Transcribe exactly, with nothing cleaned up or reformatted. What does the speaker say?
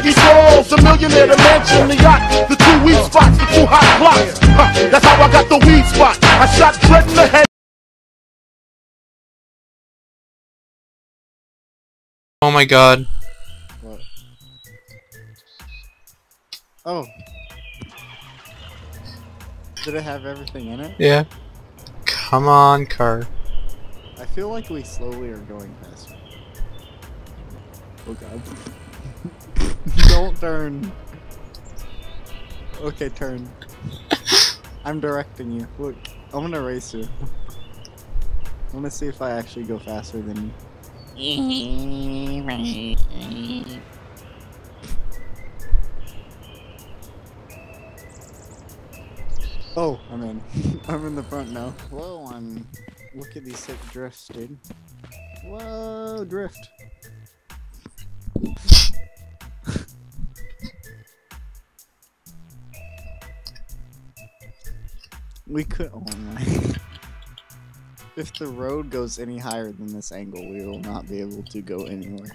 Biggie Smalls, a millionaire, the mansion, the yacht, the two weed spots, the two hot blocks. Huh, that's how I got the weed spot. I shot Dread in the head. Oh my god. What? Oh. Did it have everything in it? Yeah. Come on, car. I feel like we slowly are going faster. Oh god. Don't turn. Okay, turn. I'm directing you. Look, I'm gonna race you. I'm gonna see if I actually go faster than you. Oh, I'm in. I'm in the front now. Whoa, I'm... Look at these sick drifts, dude. Whoa, drift. We could... Oh my... If the road goes any higher than this angle, we will not be able to go anywhere.